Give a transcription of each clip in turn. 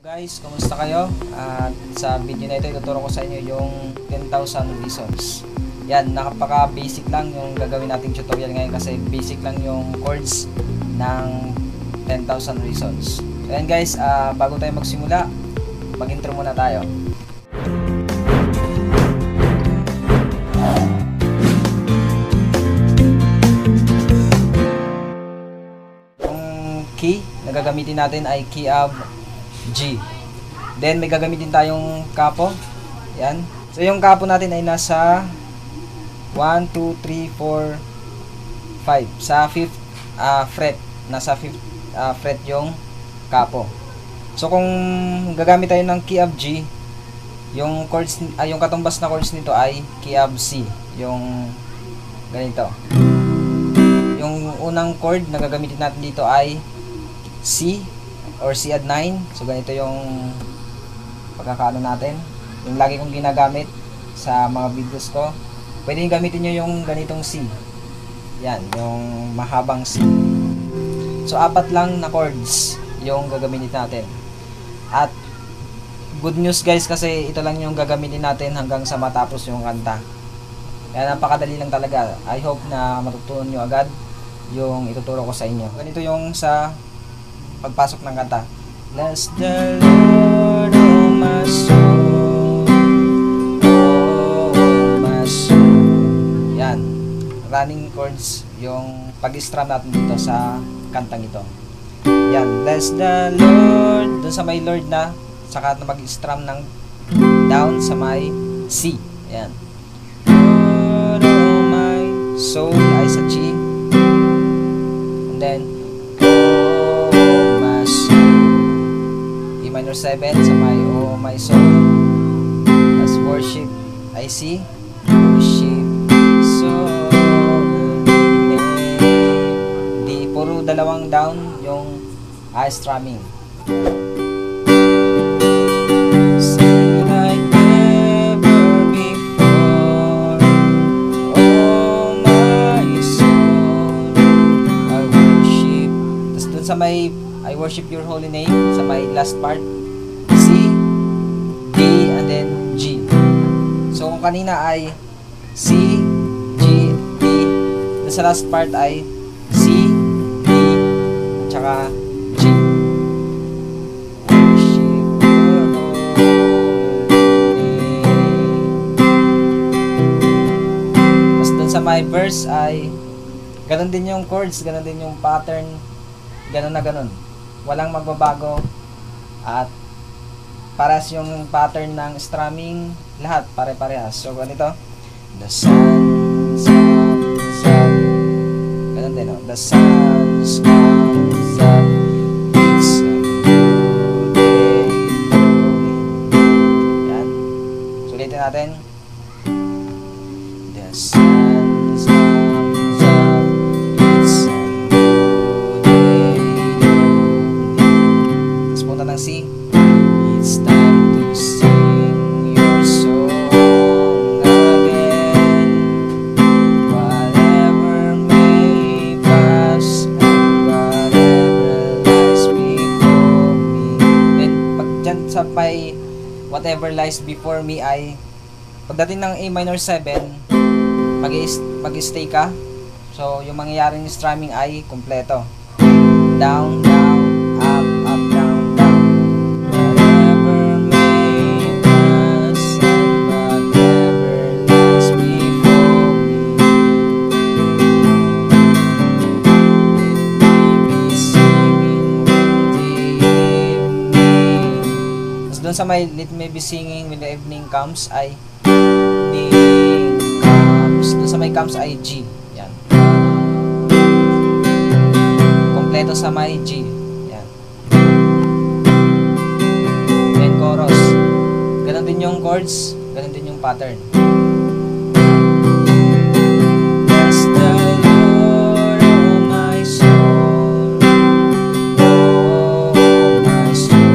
Guys, kumusta kayo? At sa video na ito, ituturo ko sa inyo yung 10,000 reasons. Yan, napaka-basic lang yung gagawin nating tutorial ngayon kasi basic lang yung chords ng 10,000 reasons. So yan guys, bago tayo magsimula, mag-intro muna tayo. Yung key na gagamitin natin ay key of G. Then may gagamitin tayong kapo. Yan. So yung kapo natin ay nasa 1, 2, 3, 4, 5. Sa 5th fret. Nasa 5th fret yung kapo. So kung gagamit tayo ng key of G, yung chords, yung katumbas na chords nito ay key of C. Yung ganito. Yung unang chord na gagamitin natin dito ay C or C add 9. So ganito yung pagkakaano natin, yung lagi kong ginagamit sa mga videos ko. Pwede gamitin nyo yung ganitong C. Yan, yung mahabang C. So 4 lang na chords yung gagamitin natin. At good news guys, kasi ito lang yung gagamitin natin hanggang sa matapos yung kanta. Kaya napakadali lang talaga. I hope na matutunan nyo agad yung ituturo ko sa inyo. Ganito yung sa pagpasok ng kanta. Bless the Lord, oh my soul, oh my soul. Yan. Running chords yung pag-strum natin dito sa kantang ito. Yan. Bless the Lord. Dun sa may Lord na, saka na mag-strum ng down sa may C. Yan. Lord, oh my soul ay sa G. And then minor 7 sa my oh my soul. As worship I see, worship soul. Di puro dalawang down yung strumming. Sing like never before, oh my soul, I worship. Tapos dun sa may I worship your holy name, sa my last part, C, D, and then G. So kung kanina ay C, G, D, sa last part ay C, D, at saka G. Worship your holy name. Tapos dun sa my verse ay ganun din yung chords, ganun din yung pattern, ganun na ganun. Walang magbabago at parehas yung pattern ng strumming, lahat pare-parehas. So ganito, the sun comes up, ganun din, no? The sun comes up, it's a new day dawning. Yan, sulitin natin. The sun comes up, it's a ng C. It's time to sing your song again. Whatever may pass and whatever lies before me. Then pag dyan sa may whatever lies before me ay pagdating ng A minor 7 mag-stay ka. So yung mangyayaring strumming ay kompleto. Down, down, up, up, down. Sa may let me be singing when the evening comes ay evening comes. Doon sa may comes ay G. Yan. Kompleto sa may G. Yan. Then chorus. Ganon din yung chords, ganon din yung pattern. Bless the Lord, oh my soul, oh my soul.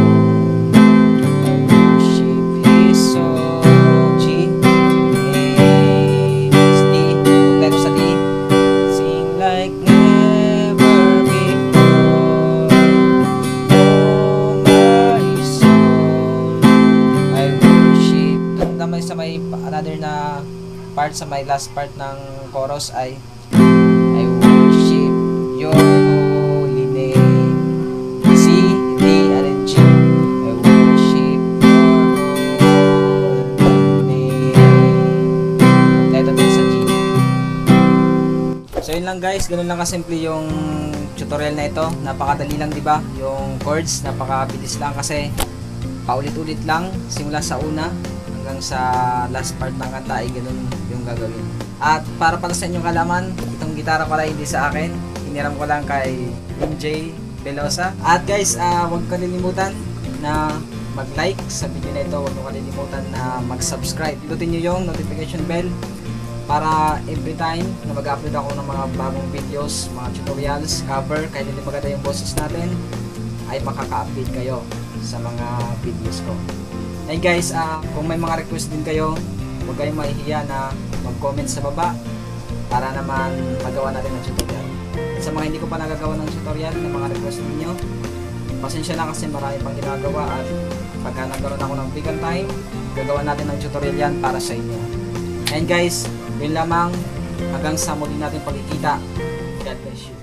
Like never before, oh my soul. sa may another na part, sa may last part ng chorus ay I worship your holy name. C, D, and then G. I worship your holy name. Ito din sa G. So yun lang guys, ganun lang kasimple yung tutorial na ito. Napakadali lang, di ba? Yung chords, napakabilis lang kasi paulit-ulit lang simula sa una hanggang sa last part ng kanta ay ganun yung gagawin. At para sa inyong kalaman, itong gitara pala hindi sa akin, hiniram ko lang kay MJ Velosa. At guys, huwag kalilimutan na mag-like sa video na ito, huwag nyo kalilimutan na mag-subscribe. Pindutin nyo yung notification bell para every time na mag-upload ako ng mga bagong videos, mga tutorials, cover, kahit hindi maganda yung boses natin, ay makaka-update kayo sa mga videos ko. And guys, kung may mga request din kayo, huwag kayong mahihiya na mag-comment sa baba para naman magawa natin ng tutorial. At sa mga hindi ko pa nagagawa ng tutorial na mga request ninyo, pasensya na kasi marami pang ginagawa at pagka nagkaroon ako ng bigger time, gagawa natin ng tutorial yan para sa inyo. And guys, yun lamang, hanggang sa muli natin pagkikita. God bless you.